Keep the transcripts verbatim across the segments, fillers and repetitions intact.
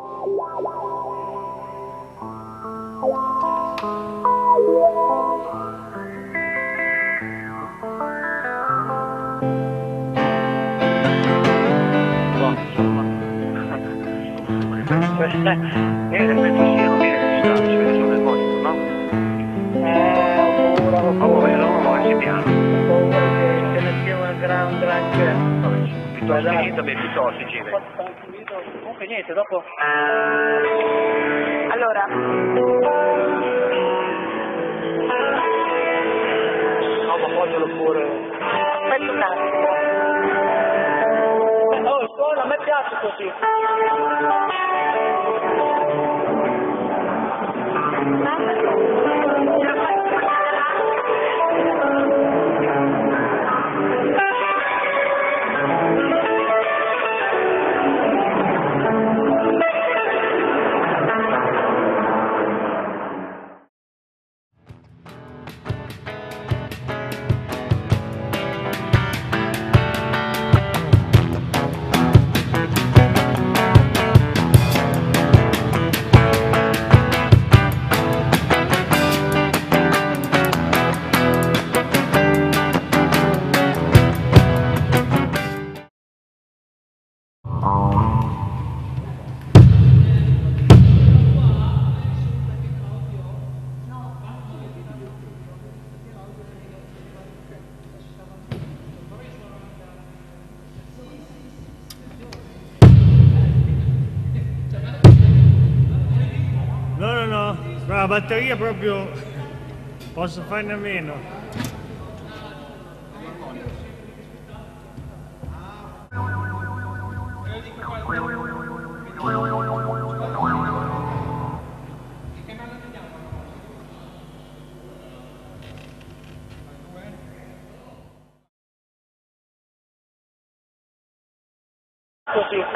Io ripeto sì, non dire che si ci vede solo il monitor, no? Eh, ho paura, ho Oh, paura. vero, no, si piano. Ho paura che se ne sia una gran granché. Vabbè, piuttosto niente, beh, piuttosto ci vede. Comunque niente, dopo... Allora, No, ma voglio pure... aspetta un attimo. Oh, scuola, a me piace così. No, no, no, la batteria proprio posso farne a meno. Così.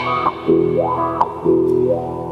Thank you.